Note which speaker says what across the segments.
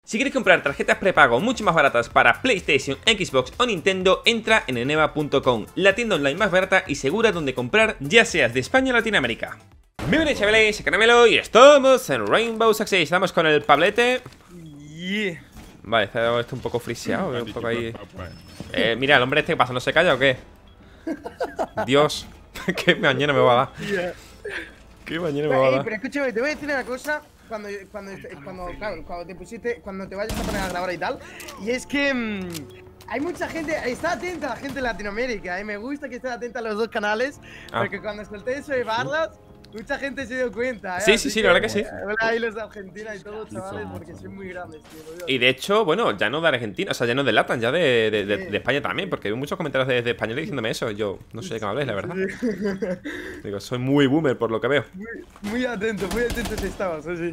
Speaker 1: Si quieres comprar tarjetas prepago mucho más baratas para PlayStation, Xbox o Nintendo, entra en eneba.com, la tienda online más barata y segura donde comprar, ya seas de España o Latinoamérica. Bienvenidos chavales, soy Caramelo y estamos en Rainbow Six Siege. Estamos con el Pablete. Vale, está esto un poco friseado, un poco ahí. Mira, el hombre este, ¿qué pasa? ¿No se calla o qué? Dios, qué mañana me va a dar. Qué mañana me va a dar.
Speaker 2: Pero escúchame, te voy a decir una cosa. Cuando te vayas a poner a grabar y tal. Y es que hay mucha gente, está atenta la gente de Latinoamérica. Me gusta que esté atenta a los dos canales. Porque cuando solté eso de barras, mucha gente se dio cuenta.
Speaker 1: Sí, la verdad que sí.
Speaker 2: Hola ahí los de Argentina y todos, chavales, porque son muy grandes, tío.
Speaker 1: Y de hecho, bueno, ya no de Argentina, o sea, ya no de LATAM, ya de España también, porque hay muchos comentarios de españoles diciéndome eso. Yo no sé de qué me habléis, la verdad. Digo, soy muy boomer por lo que veo.
Speaker 2: Muy atento estabas, sí.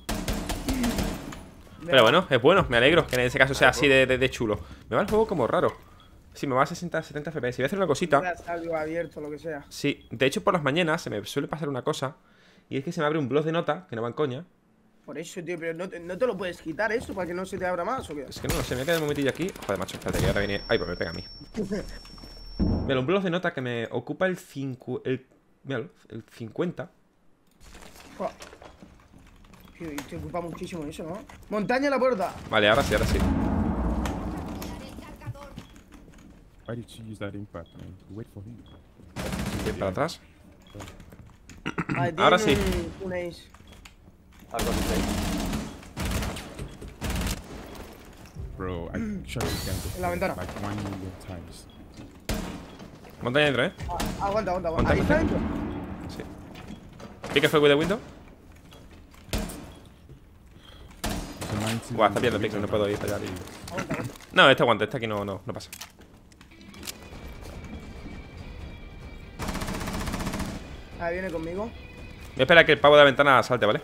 Speaker 1: Pero bueno, es bueno, me alegro que en ese caso sea así de chulo. Me va el juego como raro. Sí, me va a 60, 70 FPS. Y voy a hacer una cosita.
Speaker 2: Algo abierto, lo que sea.
Speaker 1: Sí, de hecho por las mañanas se me suele pasar una cosa. Y es que se me abre un blog de nota, que no va en coña.
Speaker 2: Por eso, tío, pero no te lo puedes quitar eso para que no se te abra más, ¿o qué?
Speaker 1: Es que no lo sé, me voy a quedar un momentillo aquí. Joder, macho, espérate, que ahora viene. Ay, pues me pega a mí. Mira, un blog de nota que me ocupa el 50.
Speaker 2: Joder. Tío, te ocupa muchísimo eso, ¿no? Montaña en la puerta.
Speaker 1: Vale, ahora sí, ahora sí. Bien, para atrás. Ahora sí.
Speaker 2: Un ace.
Speaker 3: Bro, I shot it down
Speaker 2: En la ventana.
Speaker 3: like 1 million times.
Speaker 1: Montaña dentro, ¿eh?
Speaker 2: Aguanta.
Speaker 1: Montaña.
Speaker 2: Ahí está dentro.
Speaker 1: Sí. ¿Pique fue with the window? Buah, está viendo el pixel, no puedo ir para allá.
Speaker 2: Aguanta.
Speaker 1: No, este aguanta, este aquí no pasa.
Speaker 2: Ahí viene conmigo.
Speaker 1: Voy a esperar a que el pavo de la ventana salte, ¿vale?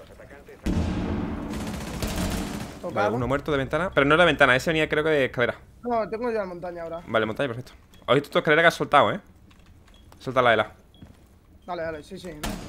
Speaker 1: Vale, uno muerto de ventana. Pero no es de ventana, ese venía creo que de escalera.
Speaker 2: No, tengo ya la montaña ahora.
Speaker 1: Vale, montaña, perfecto. ¿Has visto tu escalera que has soltado, eh? Suelta la de la.
Speaker 2: Dale, sí.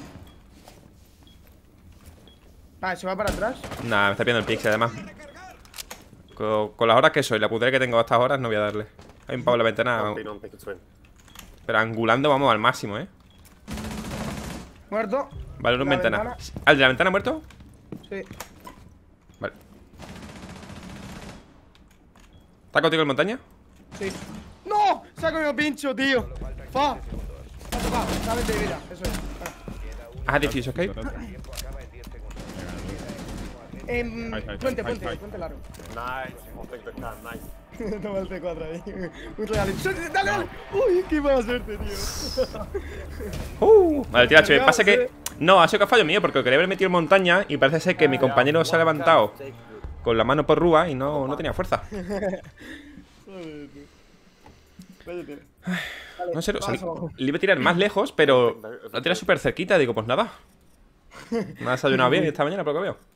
Speaker 2: Vale, ¿se va para atrás?
Speaker 1: Nah, me está pidiendo el pixel, además. Con las horas que soy, la putería que tengo a estas horas, no voy a darle. Hay un pavo en la ventana. Pero angulando vamos al máximo, eh.
Speaker 2: Muerto.
Speaker 1: Vale, uno en ventana. ¿Al de la ventana muerto?
Speaker 2: Sí.
Speaker 1: Vale. ¿Está contigo en montaña?
Speaker 2: Sí. ¡No! Se ha comido pincho, tío. ¡Fa! Dame de vida, eso es.
Speaker 1: Ah, defuse, ok.
Speaker 2: Puente largo.
Speaker 4: Nice, I'll take the can, nice.
Speaker 2: Toma el P4 ahí. Un real. ¡Dale! ¡Uy, qué mala suerte, tío!
Speaker 1: Vale, tío, me pasa que. No, ha sido que fallo mío porque quería haber metido en montaña y parece ser que mi compañero se ha levantado con la mano por rúa y no tenía fuerza. No sé, o sea, le iba a tirar más lejos, pero lo tira súper cerquita. Digo, pues nada. Me ha desayunado bien esta mañana, por lo que veo.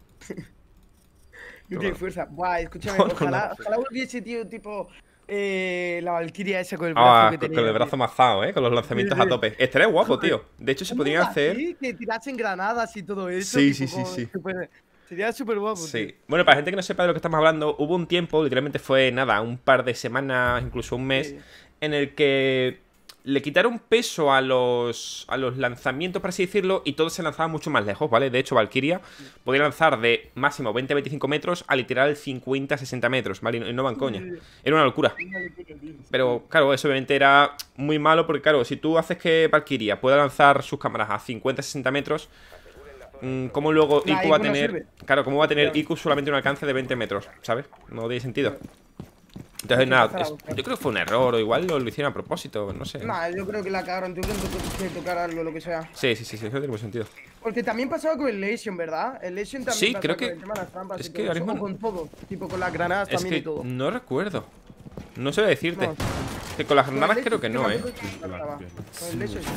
Speaker 2: No tiene fuerza. Buah, escúchame, ojalá volviese, tío, tipo la Valkyria esa con el brazo que tenía.
Speaker 1: Con el brazo mazado, con los lanzamientos a tope. Estaría guapo, tío. De hecho, se podrían hacer.
Speaker 2: Sí, que tirasen granadas y todo eso.
Speaker 1: Sí.
Speaker 2: Sería súper guapo.
Speaker 1: Sí.
Speaker 2: Tío.
Speaker 1: Bueno, para la gente que no sepa de lo que estamos hablando, hubo un tiempo, literalmente fue nada, un par de semanas, incluso un mes, en el que le quitaron peso a los lanzamientos, por así decirlo, y todo se lanzaba mucho más lejos, ¿vale? De hecho, Valkyria podía lanzar de máximo 20-25 metros a literal 50-60 metros, ¿vale? Y no van coña. Era una locura. Pero, claro, eso obviamente era muy malo porque, claro, si tú haces que Valkyria pueda lanzar sus cámaras a 50-60 metros, ¿cómo luego IQ va a tener? Claro, ¿cómo va a tener IQ solamente un alcance de 20 metros? ¿Sabes? No tiene sentido. Entonces, nada, yo creo que fue un error, o igual lo hicieron a propósito, no sé.
Speaker 2: Nah, yo creo que la cagaron, tú que tocar algo, lo que sea.
Speaker 1: Sí, eso tiene mucho sentido.
Speaker 2: Porque también pasaba con el Lesion, ¿verdad? El Lesion también
Speaker 1: sí, creo que
Speaker 2: con el tema de las trampas
Speaker 1: es
Speaker 2: y
Speaker 1: que
Speaker 2: todo
Speaker 1: ahora
Speaker 2: eso,
Speaker 1: mismo
Speaker 2: con todo, tipo con las granadas
Speaker 1: es
Speaker 2: también
Speaker 1: que
Speaker 2: y todo.
Speaker 1: no recuerdo. No sé decirte.
Speaker 2: No.
Speaker 1: Que con las granadas creo que no,
Speaker 2: Con el Lesion sí.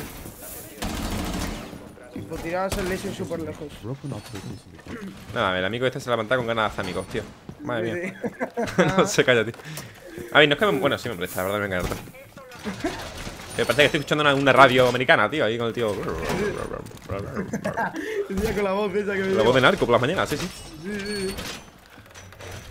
Speaker 2: Tipo, tirabas el Lesion súper lejos.
Speaker 1: Nada, el amigo este se levanta con ganas de amigos, tío. Madre mía. No se calla, tío. A ver, no es que me... Bueno, sí me molesta, la verdad me encanta. Me parece que estoy escuchando una radio americana, tío. Ahí con el tío.
Speaker 2: Con la voz esa que me
Speaker 1: La voz de narco por las mañanas, sí.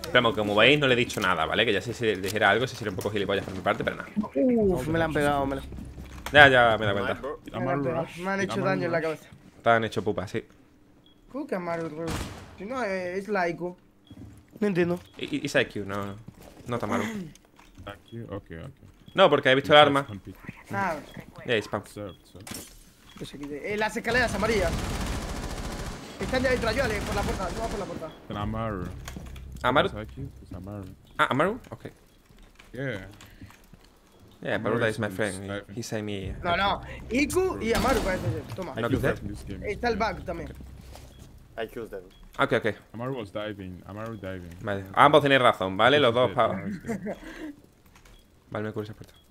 Speaker 1: Pero como veis, no le he dicho nada, ¿vale? Que ya si le dijera algo, se sería un poco gilipollas por mi parte, pero nada.
Speaker 2: Uf, me la han pegado, me la...
Speaker 1: Ya me he dado cuenta.
Speaker 3: Did
Speaker 2: Me la han
Speaker 3: Amaru
Speaker 2: pegado.
Speaker 3: rush?
Speaker 2: Me han
Speaker 3: Did
Speaker 2: hecho
Speaker 3: Amaru
Speaker 2: daño en la
Speaker 3: rush?
Speaker 2: cabeza.
Speaker 1: Están hecho pupa, sí.
Speaker 2: ¿Qué Amaru Rush? Si no, es laico. No entiendo.
Speaker 1: It's IQ, no está malo.
Speaker 3: Thank you. Okay.
Speaker 1: No, porque he visto el arma.
Speaker 2: Ah,
Speaker 1: Ya, spam.
Speaker 3: Served.
Speaker 2: pues aquí. Las escaleras amarillas. Están ya dentro, ayúdale, por la puerta. No va por la puerta.
Speaker 3: Then Amaru.
Speaker 1: Amaru.
Speaker 3: Thank you. It's Amaru.
Speaker 1: Ah, Amaru? Ok.
Speaker 3: Yeah.
Speaker 1: Yeah,
Speaker 3: Amaru
Speaker 1: Baruda is
Speaker 3: is
Speaker 1: my
Speaker 3: in
Speaker 1: friend.
Speaker 3: sniping.
Speaker 1: He sent me.
Speaker 2: No. Iku y Amaru parece ser. Toma.
Speaker 1: No,
Speaker 3: IQ
Speaker 1: que
Speaker 3: first in this game.
Speaker 2: Está el bug también.
Speaker 4: I choose them.
Speaker 1: Ok.
Speaker 3: Amaru was diving. Amaru diving.
Speaker 1: Vale. Ambos tenéis razón, ¿vale? Los dos para.
Speaker 3: Amaru's dead.
Speaker 1: Vale, me cubro esa puerta.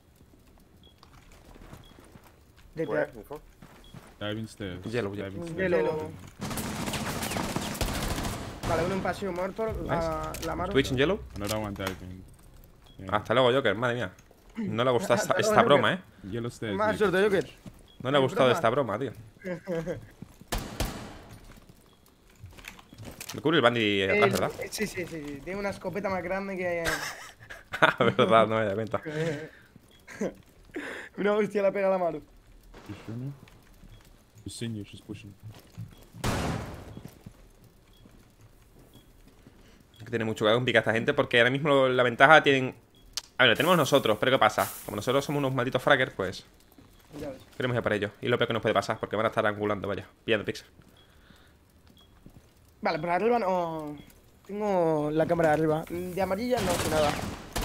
Speaker 4: Where?
Speaker 2: Detrás.
Speaker 4: Info?
Speaker 3: Diving stairs.
Speaker 1: Yellow.
Speaker 3: Diving stairs.
Speaker 2: Yellow. Vale, uno en paseo muerto. La Amaru.
Speaker 1: Twitch en yellow.
Speaker 3: Another one diving. Yeah.
Speaker 1: Hasta luego, Joker, madre mía. No le ha gustado
Speaker 2: Hasta
Speaker 1: esta
Speaker 2: luego,
Speaker 1: broma,
Speaker 3: Yellow stairs.
Speaker 2: Más
Speaker 3: yeah.
Speaker 2: suerte, Joker.
Speaker 1: No le ha gustado esta broma, tío. Me cubre el bandit atrás, ¿verdad?
Speaker 2: Sí. Tiene una escopeta más grande que.
Speaker 1: Ah, verdad, no me da cuenta.
Speaker 2: Una hostia la pega a la Amaru.
Speaker 3: You sure now? She's seeing you. She's pushing.
Speaker 1: Hay que tener mucho cuidado con picar a esta gente porque ahora mismo la ventaja tienen. A ver, la tenemos nosotros, pero ¿qué pasa? Como nosotros somos unos malditos fraggers, pues
Speaker 2: Ya ves.
Speaker 1: queremos ir para ellos. Y lo peor que nos puede pasar, porque van a estar angulando, vaya, pillando pixel.
Speaker 2: Vale, por arriba no. Tengo la cámara de arriba. De amarilla no sé nada.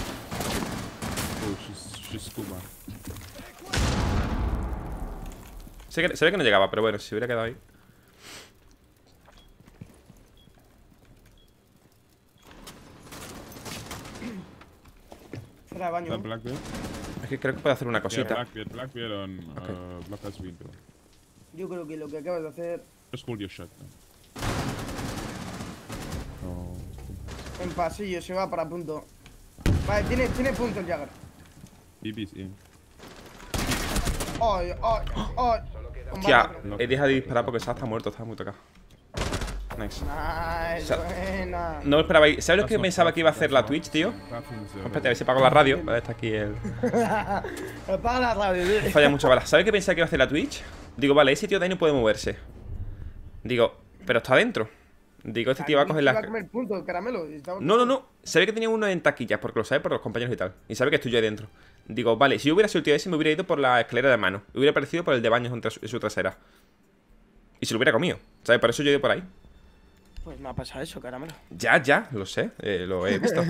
Speaker 3: Oh, she's scuba.
Speaker 1: Se ve que no llegaba, pero bueno, si hubiera quedado ahí.
Speaker 2: Fuera de baño.
Speaker 3: That black beard?
Speaker 1: Es que creo que puede hacer una
Speaker 3: Yeah,
Speaker 1: cosita.
Speaker 3: black beard on Blockhouse window.
Speaker 2: Yo creo que lo que acabas de hacer
Speaker 3: Just hold your shot. Man. Oh.
Speaker 2: en pasillo se va para punto. Vale, tiene punto el Jagger.
Speaker 3: BB's in.
Speaker 2: ¡Ay!
Speaker 1: Hostia, he dejado de disparar porque estaba muerto, estaba muy tocado. Nice.
Speaker 2: Nice, buena.
Speaker 1: No esperabais. ¿Sabes lo que pensaba que iba a hacer la Twitch, tío? Espérate, a ver si apago la radio. Vale, está aquí el.
Speaker 2: Apaga la radio, tío.
Speaker 1: Falla mucho balas. ¿Sabes qué pensaba que iba a hacer la Twitch? Digo, vale, ese tío de ahí no puede moverse. Digo, pero está adentro. Digo, este tío va a coger
Speaker 2: Va a
Speaker 1: las.
Speaker 2: comer punto, caramelo.
Speaker 1: No. Sabe que tenía uno en taquillas, porque lo sabe por los compañeros y tal. Y sabe que estoy yo ahí dentro. Digo, vale, si yo hubiera sido el tío ese, me hubiera ido por la escalera de mano. Hubiera aparecido por el de baños en su trasera. Y se lo hubiera comido. ¿Sabes? Por eso yo he ido por ahí.
Speaker 2: Pues no ha pasado eso, caramelo.
Speaker 1: Ya, lo sé. Lo he visto.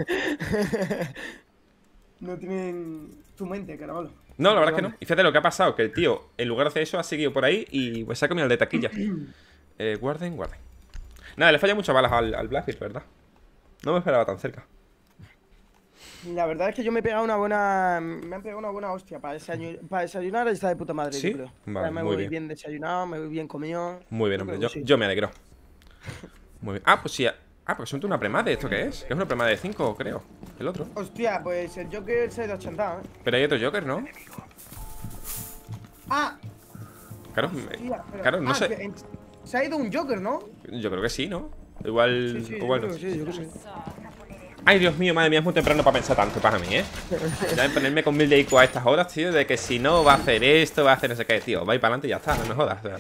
Speaker 2: No tienen tu mente, caramelo.
Speaker 1: No, la verdad es que no. Y fíjate lo que ha pasado, que el tío, en lugar de hacer eso, ha seguido por ahí y pues se ha comido el de taquilla. Guarden. Nada, le falla muchas balas al Blackbeard, ¿verdad? No me esperaba tan cerca.
Speaker 2: La verdad es que yo me he pegado una buena. Me han pegado una buena hostia. Para desayunar está de puta madre,
Speaker 1: ¿Sí?
Speaker 2: yo creo.
Speaker 1: Vale,
Speaker 2: me
Speaker 1: muy
Speaker 2: voy
Speaker 1: bien.
Speaker 2: desayunado, me voy bien comido.
Speaker 1: Muy bien,
Speaker 2: Yo
Speaker 1: hombre.
Speaker 2: creo que sí.
Speaker 1: Yo me alegro. Muy bien. Ah, pues sí. Ah, porque son una premade. ¿Esto qué es? Que es una premade de 5, creo. El otro.
Speaker 2: Hostia, pues el Joker se ha ido achantado,
Speaker 1: Pero hay otro Joker, ¿no?
Speaker 2: Ah,
Speaker 1: Claro,
Speaker 2: hostia, pero-
Speaker 1: claro, no sé.
Speaker 2: que se ha ido un Joker, ¿no?
Speaker 1: Yo creo que sí, ¿no? Igual.
Speaker 2: Sí,
Speaker 1: igual
Speaker 2: yo
Speaker 1: no.
Speaker 2: creo que sí, yo creo que sí.
Speaker 1: Ay, Dios mío, madre mía, es muy temprano para pensar tanto para mí, ¿eh? Ya ponerme con 1000 de IQ a estas horas, tío, de que si no va a hacer esto, va a hacer no sé qué, tío. Va a ir para adelante y ya está, no me jodas. O sea.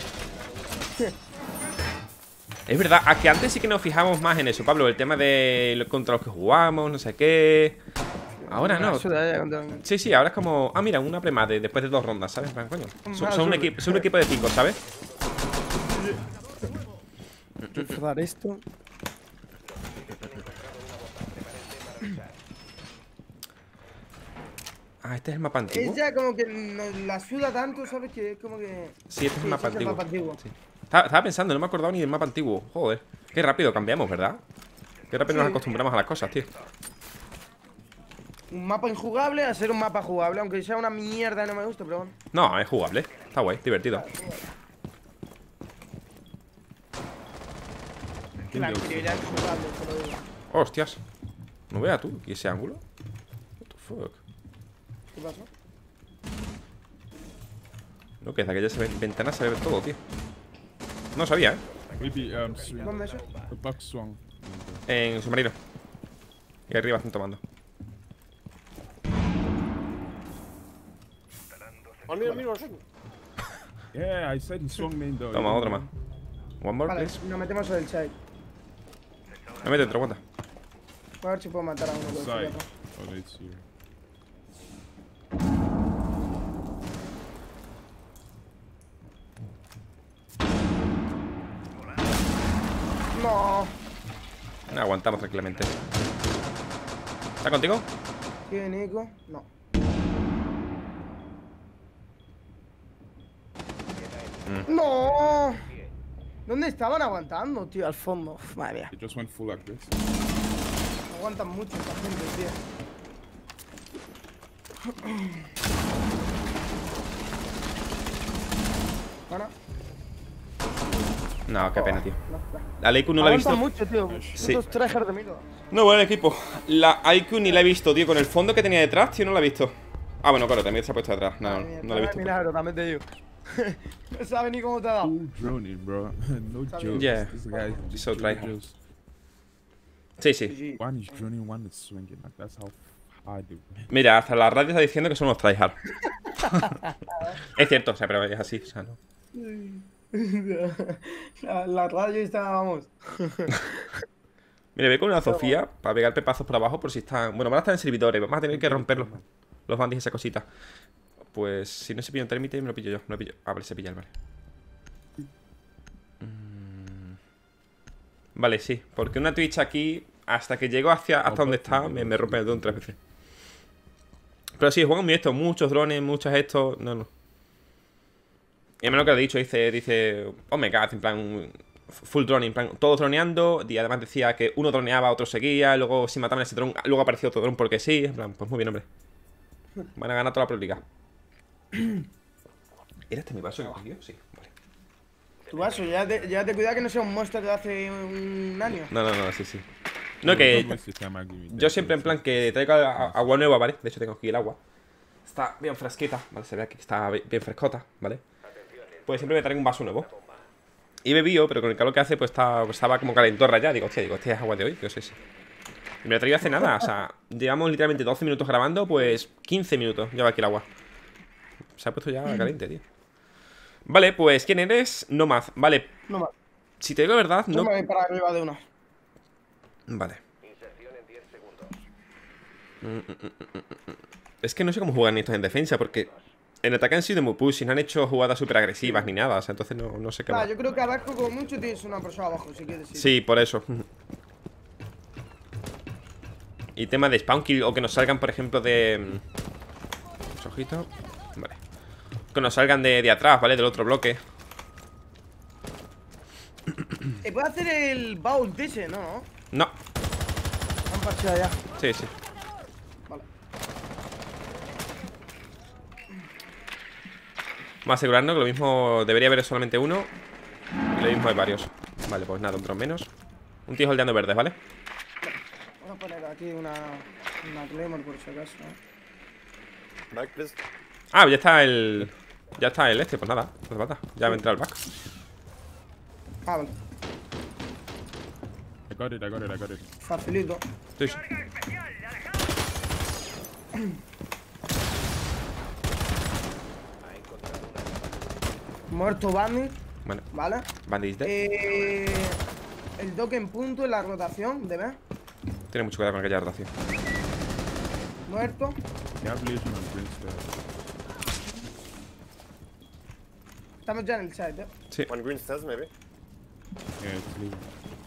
Speaker 1: Es verdad, a que antes sí que nos fijamos más en eso, Pablo, el tema de contra los que jugamos, no sé qué. Ahora no. Sí, ahora es como. Ah, mira, una premade después de 2 rondas, ¿sabes? En plan, coño. Son un equipo de 5, ¿sabes?
Speaker 2: Cerrar esto.
Speaker 1: Ah, este es el mapa antiguo.
Speaker 2: Es ya como que la suda tanto, ¿sabes? Que es como que.
Speaker 1: Sí, este es el mapa
Speaker 2: ese
Speaker 1: antiguo. Sí. Estaba pensando, no me he acordado ni del mapa antiguo. Joder, qué rápido cambiamos, ¿verdad? Qué rápido nos acostumbramos a las cosas, tío.
Speaker 2: Un mapa injugable a ser un mapa jugable, aunque sea una mierda, no me gusta, pero bueno.
Speaker 1: No, es jugable. Está guay, divertido.
Speaker 2: Que la anterioridad es jugable, te lo digo.
Speaker 1: Hostias. No vea tú, ¿y ese ángulo? What the fuck.
Speaker 2: ¿Qué pasa?
Speaker 1: No, que desde aquella ventana se ve todo, tío. No sabía, ¿eh?
Speaker 3: Maybe swing.
Speaker 2: ¿Dónde es eso?
Speaker 3: The buck swung.
Speaker 1: En submarino. Y arriba están tomando.
Speaker 4: On me, one second.
Speaker 3: Yeah, I said he swung me though.
Speaker 1: Toma, otro más. One more,
Speaker 2: Vale,
Speaker 1: please.
Speaker 2: nos metemos en el side.
Speaker 1: Me mete dentro, aguanta.
Speaker 2: Voy a ver si puedo matar a uno con el
Speaker 3: Side.
Speaker 2: teléfono.
Speaker 3: Oh, it's here.
Speaker 2: No.
Speaker 1: No, aguantamos tranquilamente. ¿Está contigo?
Speaker 2: ¿Qué, Nico? No. ¡No! ¿Dónde estaban aguantando, tío? Al fondo. Uf, madre mía.
Speaker 3: It just went full like this.
Speaker 2: Aguantan mucho esta gente, tío. Bueno.
Speaker 1: No, qué pena, tío.
Speaker 2: No,
Speaker 1: La IQ no la he visto.
Speaker 2: aguantan mucho, tío.
Speaker 1: Sí.
Speaker 2: Estos tryhard de mierda.
Speaker 1: No, bueno, equipo. La IQ ni la he visto, tío. Con el fondo que tenía detrás, tío, no la he visto. Ah, bueno, claro, también se ha puesto detrás. No, no la he visto.
Speaker 2: Milagro, también te digo. No sabes ni cómo te ha dado.
Speaker 3: Full droning, bro. No jokes.
Speaker 1: Yeah.
Speaker 3: This guy just
Speaker 1: So
Speaker 3: really
Speaker 1: tryhard.
Speaker 3: just-
Speaker 1: Sí, sí.
Speaker 2: GG.
Speaker 3: One is droning, one is swinging. Like that's how hard it went.
Speaker 1: Mira, hasta la radio está diciendo que son unos tryhard. Es cierto, o sea, pero es así, o sea, no.
Speaker 2: La radio está, vamos.
Speaker 1: Mira, voy con una Sofía para pegar pepazos por abajo por si están... Bueno, van a estar en servidores, vamos a tener que romperlos. Los bandis y esa cosita. Pues si no se pilla un termite, me lo pillo yo. Me lo pillo. Ah, vale, se pilla, vale. Vale, sí. Porque una Twitch aquí, hasta que llego hasta donde está, me rompe el drone 3 veces. Pero sí, juegan muy esto. Muchos drones, muchos estos. No, no. Y además lo que ha dicho, dice... Oh my god, en plan... Full drone, en plan, todos droneando. Y además decía que uno droneaba, otro seguía. Luego si mataban ese drone, luego apareció otro drone porque sí. En plan, pues muy bien, hombre. Van a ganar toda la Pro Liga. ¿Era este mi vaso que cogió? Sí, vale.
Speaker 2: Tu vaso, ya te cuidado que no sea un monstruo de hace un año.
Speaker 1: No, sí, sí. No, que
Speaker 3: Don't waste your time arguing with
Speaker 1: yo
Speaker 3: that,
Speaker 1: siempre en
Speaker 3: bro.
Speaker 1: plan que traigo agua nueva, ¿vale? De hecho tengo aquí el agua. Está bien fresquita, ¿vale? Se ve aquí que está bien frescota, ¿vale? Pues siempre me traigo un vaso nuevo. Y bebío, pero con el calor que hace, pues estaba como calentorra ya. Digo, hostia, este es agua de hoy, que no sé si. Y me lo traído hace nada, o sea, llevamos literalmente 12 minutos grabando, pues 15 minutos lleva aquí el agua. Se ha puesto ya caliente, tío. Vale, pues ¿quién eres? Nomad, vale.
Speaker 2: No más.
Speaker 1: Si te digo la verdad,
Speaker 2: Yo
Speaker 1: no...
Speaker 2: me voy para arriba de una.
Speaker 1: Vale. Es que no sé cómo juegan estos en defensa, porque en ataque han sido muy push y no han hecho jugadas súper agresivas ni nada, o sea, entonces no sé qué
Speaker 2: Claro,
Speaker 1: más.
Speaker 2: yo creo que abajo como mucho tienes una persona abajo, si quieres decir.
Speaker 1: Sí, por eso. Y tema de spawn kill o que nos salgan, por ejemplo, de... Ojito. Vale. Que nos salgan de atrás, ¿vale? Del otro bloque.
Speaker 2: Puede hacer el bowl de ese, ¿no?
Speaker 1: No.
Speaker 2: Han parcheado ya.
Speaker 1: Sí, sí.
Speaker 2: Vale.
Speaker 1: Vamos a asegurarnos que lo mismo debería haber solamente uno. Y lo mismo hay varios. Vale, pues nada, un dron menos. Un tío holdeando verdes, ¿vale?
Speaker 2: Vamos a poner aquí una Claymore por si acaso, ¿no?
Speaker 4: Back, please.
Speaker 1: Ah, ya está el... Ya está el este, pues nada, no hace falta. Ya va a entrar el back.
Speaker 2: Ah, vale.
Speaker 3: I got it.
Speaker 2: Facilito.
Speaker 1: Sí, sí.
Speaker 2: Muerto Bandit,
Speaker 1: Bueno,
Speaker 2: ¿vale?
Speaker 1: Bandit dead.
Speaker 2: El dock en punto en la rotación, ¿de ver?
Speaker 1: Tiene mucho cuidado con aquella rotación.
Speaker 2: Muerto.
Speaker 3: Diabolition on Green Star.
Speaker 2: Estamos ya en el site,
Speaker 1: Sí.
Speaker 4: One green stairs, maybe.
Speaker 3: Yeah, it's leaving.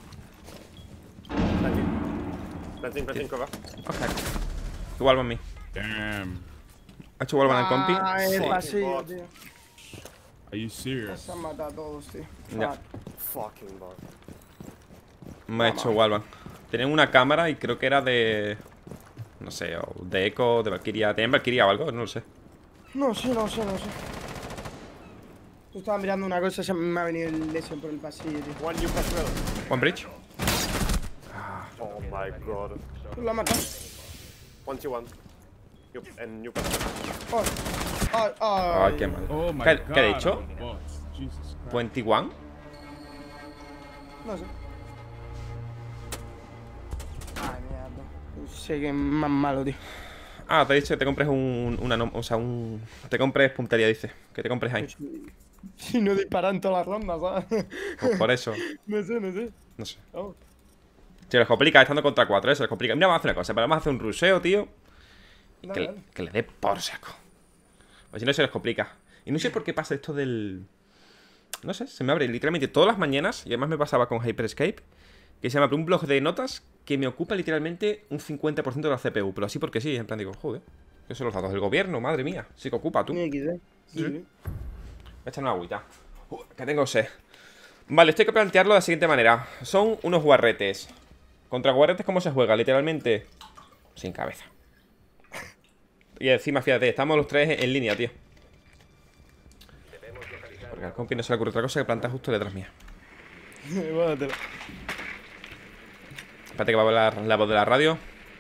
Speaker 4: Planting cover.
Speaker 1: Ok. Igual a mí.
Speaker 3: Damn.
Speaker 1: Ha hecho Wallman al compi.
Speaker 2: Ah, el
Speaker 4: Sí.
Speaker 2: pasillo,
Speaker 4: Bot.
Speaker 2: tío.
Speaker 3: Are you serious?
Speaker 2: Se han matado a todos, tío.
Speaker 1: Ya.
Speaker 2: Fuck.
Speaker 4: Fucking bot.
Speaker 1: Me ha hecho Wallman. Tienen una cámara y creo que era de... No sé, o de Echo, de Valkyria. ¿Tenían Valkyria o algo? No lo sé.
Speaker 2: No sé. Yo estaba mirando una cosa y se me ha venido el lesion por el pasillo, tío.
Speaker 4: One new patrol.
Speaker 1: One bridge.
Speaker 4: Oh my god.
Speaker 2: Lo ha matado.
Speaker 4: 1-1. And new patrol.
Speaker 1: Ay, qué mal.
Speaker 3: Oh my
Speaker 1: ¿Qué,
Speaker 3: god.
Speaker 1: ¿Qué ha dicho?
Speaker 3: Bots. Jesus Christ.
Speaker 1: 21.
Speaker 2: No sé. Ay, mierda. sé que es más malo, tío.
Speaker 1: Ah, te he dicho que te compres te compres puntería, dice. Que te compres ahí.
Speaker 2: Si no disparan todas las rondas, ¿sabes?
Speaker 1: Pues por eso.
Speaker 2: No sé.
Speaker 1: No sé.
Speaker 2: Vamos.
Speaker 1: Se les complica estando contra 4, se les complica. Mira, vamos a hacer una cosa. Vamos a hacer un ruseo, tío. Y
Speaker 2: Dale.
Speaker 1: que le dé por saco. O si no, se les complica. Y no sé por qué pasa esto del... No sé, se me abre literalmente todas las mañanas. Y además me pasaba con Hyperscape. Que se me abre un blog de notas que me ocupa literalmente un 50% de la CPU. Pero así porque sí, en plan digo, joder. Que son los datos del gobierno, madre mía. Sí que ocupa, tú.
Speaker 2: Ni XD.
Speaker 1: Sí. Voy a echar una agüita. Que tengo sed. Vale, esto hay que plantearlo de la siguiente manera. Son unos guarretes. Contra guarretes, ¿cómo se juega? Literalmente sin cabeza. Y encima, fíjate, estamos los tres en línea, tío. Porque al compi no se le ocurre otra cosa que plantar justo detrás mía.
Speaker 2: Guárdatelo.
Speaker 1: Espérate que va a hablar la voz de la radio.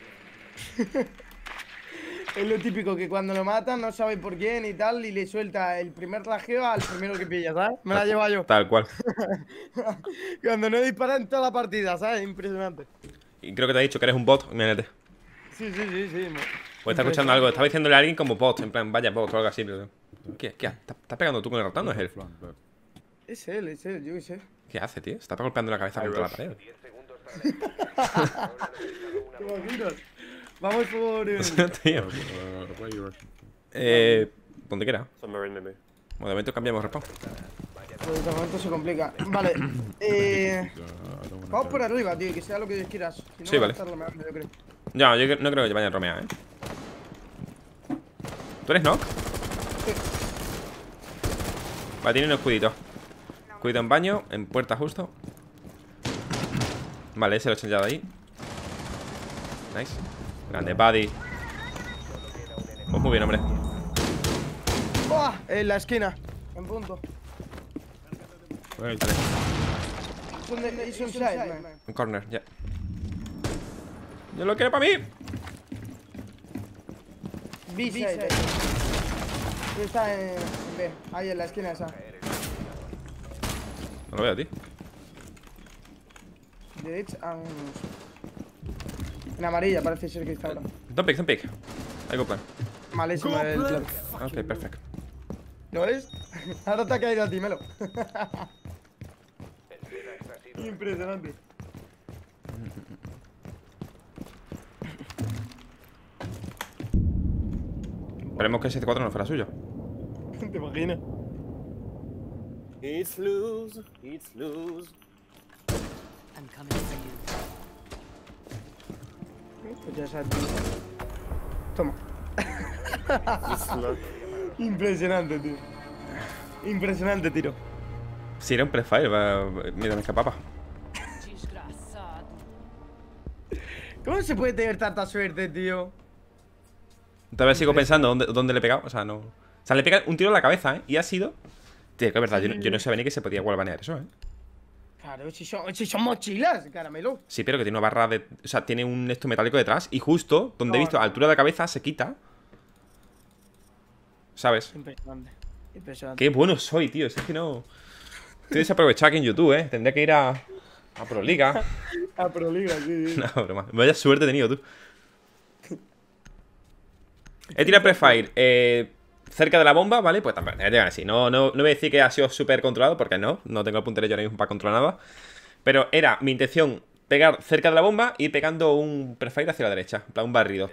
Speaker 2: Es lo típico que cuando lo matan no sabe por quién y tal, y le suelta el primer rajeo al primero que pilla, ¿sabes? Me la llevo yo.
Speaker 1: Tal cual.
Speaker 2: Cuando no dispara en toda la partida, ¿sabes? Impresionante.
Speaker 1: Y creo que te ha dicho que eres un bot, imagínate.
Speaker 2: Sí.
Speaker 1: Pues está escuchando algo, estaba diciéndole a alguien como bot, en plan, vaya bot o algo así. Pero... ¿Qué? ¿Estás pegando tú con el ratón? ¿No es él?
Speaker 2: Es él, yo qué sé.
Speaker 1: ¿Qué hace, tío? Se está golpeando la cabeza contra la pared.
Speaker 2: ¿Te imaginas? Vamos por...
Speaker 1: Tío.
Speaker 3: Where are you rushing from?
Speaker 1: Donde quiera.
Speaker 4: Submarine, maybe.
Speaker 1: Bueno, de momento cambiamos respawn.
Speaker 2: Pues de momento se complica. Vale.
Speaker 3: I don't wanna
Speaker 2: Vamos
Speaker 3: die.
Speaker 2: por arriba, tío, que sea lo que Dios quieras. Si no,
Speaker 1: Sí,
Speaker 2: va a
Speaker 1: vale.
Speaker 2: estar lameando, yo creo.
Speaker 1: No, yo no creo que vayan a romear, ¿eh? ¿Tú eres Nock?
Speaker 2: Sí.
Speaker 1: Vale, tiene un escudito. Escudito en baño, en puerta justo. Vale, ese lo he echado ya de ahí. Nice. Grande, buddy. Pues muy bien, hombre.
Speaker 2: ¡Buah! En la esquina. En punto.
Speaker 3: Where is
Speaker 1: Vale,
Speaker 2: It's on side, man.
Speaker 1: un corner, ya. Yo lo quiero para mí.
Speaker 2: B-side. Está en B. Ahí en la esquina esa.
Speaker 1: No lo veo, tío.
Speaker 2: Derecha. En amarilla parece ser que está ahora.
Speaker 1: Don't pick. I go plan.
Speaker 2: Malísimo el plan.
Speaker 1: Ok, perfecto.
Speaker 2: ¿Lo ves? Ahora te ha caído a ti, Melo. Impresionante.
Speaker 1: Esperemos que ese C4 no fuera suyo.
Speaker 2: ¿Te imaginas?
Speaker 4: It's loose. It's loose.
Speaker 5: I'm coming for you.
Speaker 2: Pues ya sabes. Toma.
Speaker 4: It's loose.
Speaker 2: Impresionante, tío. Impresionante tiro.
Speaker 1: Si era un prefire, mira, me escapaba.
Speaker 5: Desgraçado.
Speaker 2: ¿Cómo se puede tener tanta suerte, tío?
Speaker 1: Todavía sigo pensando dónde le he pegado. O sea, no. O sea, le pega un tiro en la cabeza, ¿eh? Y ha sido. Tío, que es verdad, yo no sabía ni que se podía wallbanear eso, ¿eh?
Speaker 2: Claro, si son mochilas, caramelo.
Speaker 1: Sí, pero que tiene una barra de. O sea, tiene un esto metálico detrás. Y justo donde he visto a altura de la cabeza se quita. ¿Sabes?
Speaker 2: Impresionante. Impresionante.
Speaker 1: Qué bueno soy, tío. Es que no. Estoy desaprovechado aquí en YouTube, ¿eh? Tendría que ir a Proliga.
Speaker 2: A Proliga, sí.
Speaker 1: No, broma. Vaya suerte he tenido, tú. He tirado prefire cerca de la bomba, ¿vale? Pues también, llegan así. No voy a decir que ha sido súper controlado, porque no tengo el puntero yo ahora mismo para controlar nada. Pero era mi intención pegar cerca de la bomba y pegando un prefire hacia la derecha. En plan, un barrido.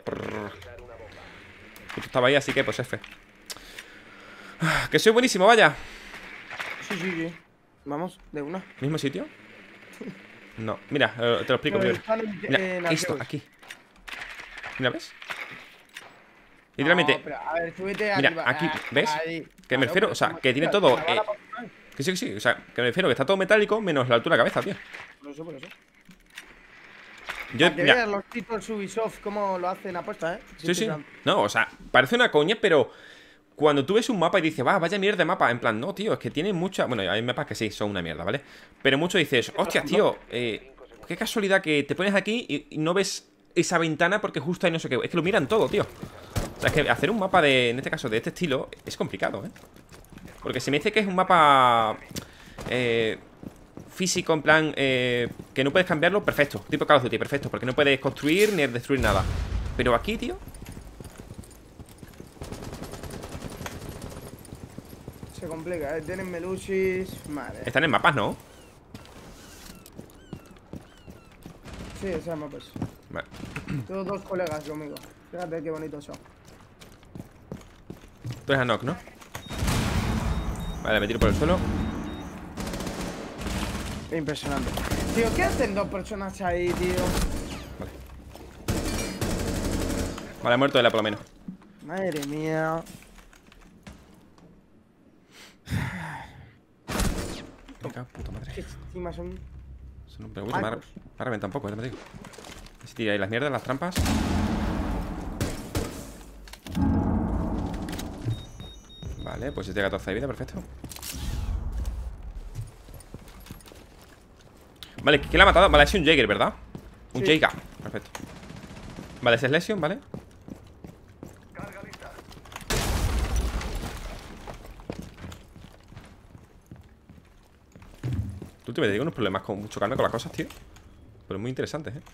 Speaker 1: Justo estaba ahí, así que pues F. Que soy buenísimo, vaya.
Speaker 2: Sí. Vamos, de una.
Speaker 1: ¿Mismo sitio? No, mira, te lo explico
Speaker 2: Pero
Speaker 1: primero.
Speaker 2: están en
Speaker 1: Mira, esto,
Speaker 2: arqueros.
Speaker 1: aquí. Mira, ¿ves? Literalmente,
Speaker 2: No, pero, a ver, súbete
Speaker 1: mira,
Speaker 2: arriba.
Speaker 1: aquí, ¿ves?
Speaker 2: Ahí.
Speaker 1: Que me
Speaker 2: Claro,
Speaker 1: refiero,
Speaker 2: pero
Speaker 1: o sea,
Speaker 2: como
Speaker 1: que tiene
Speaker 2: chicas,
Speaker 1: todo.
Speaker 2: me van a poner.
Speaker 1: Que sí, o sea, que me refiero que está todo metálico menos la altura de la cabeza, tío.
Speaker 2: Por eso.
Speaker 1: Yo,
Speaker 2: Para que
Speaker 1: mira,
Speaker 2: veas los títulos Ubisoft cómo lo hacen apuesta, ¿eh?
Speaker 1: sí. No, o sea, parece una coña, pero cuando tú ves un mapa y dices, vaya mierda de mapa, en plan, no, tío, es que tiene mucha. Bueno, hay mapas que sí, son una mierda, ¿vale? Pero mucho dices, hostias, tío, qué casualidad que te pones aquí y no ves esa ventana porque justo ahí no sé qué. Es que lo miran todo, tío. O sea, es que hacer un mapa de, en este caso, de este estilo, es complicado, ¿eh? Porque si me dice que es un mapa físico, en plan, que no puedes cambiarlo, perfecto. Tipo Call of Duty, perfecto, porque no puedes construir ni destruir nada. Pero aquí, tío.
Speaker 2: Se complica, tienen meluchis. Madre.
Speaker 1: Están en mapas, ¿no?
Speaker 2: Sí, ese mapas.
Speaker 1: Vale.
Speaker 2: Tengo 2 colegas conmigo. Fíjate qué bonitos son.
Speaker 1: Tú eres a knock, ¿no? Vale, me tiro por el suelo.
Speaker 2: Impresionante. Tío, ¿qué hacen 2 personas ahí, tío?
Speaker 1: Vale, muerto de la por lo menos.
Speaker 2: Madre mía.
Speaker 1: Venga, puta madre.
Speaker 2: Que encima son...
Speaker 1: Eso no me gusta, me ha reventado un poco, te me digo. Si tira ahí las mierdas, las trampas. Vale, pues este 14 de vida, perfecto. Vale, ¿quién la ha matado? Vale, es un Jaeger, ¿verdad? Un
Speaker 2: Sí.
Speaker 1: Jaeger, perfecto. Vale, ese es Lesion, ¿vale? Tú te digo unos problemas con chocarme con las cosas, tío. Pero muy interesantes, ¿eh?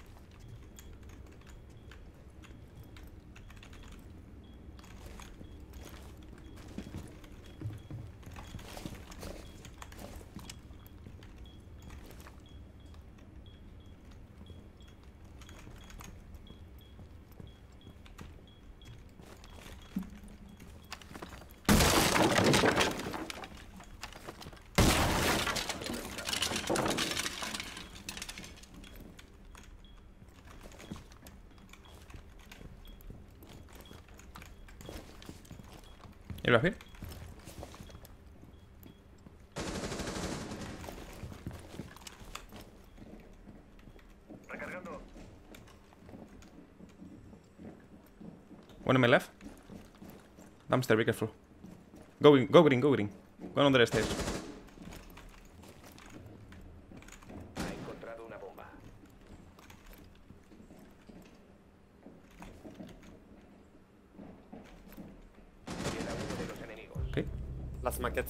Speaker 1: ¿Y lo vas bien? One on my left. Dumpster, be careful. Go green, go green, go green. Go under the stairs.
Speaker 4: Ha encontrado una bomba. Queda uno de los enemigos.
Speaker 1: Okay.
Speaker 4: Las maquettes.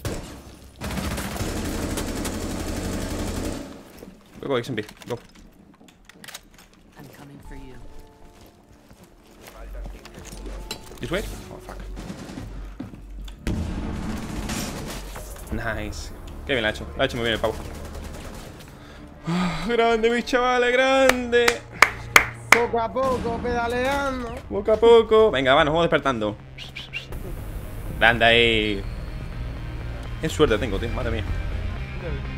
Speaker 1: Go, XMB, go.
Speaker 5: I'm coming for you.
Speaker 1: This way? Oh, fuck. Nice. Qué bien la ha hecho. La ha hecho muy bien el pavo. Grande, mis chavales, grande.
Speaker 2: Poco a poco, pedaleando.
Speaker 1: Poco a poco. Venga, va, nos vamos despertando. Grande ahí. Qué suerte tengo, tío. Madre mía.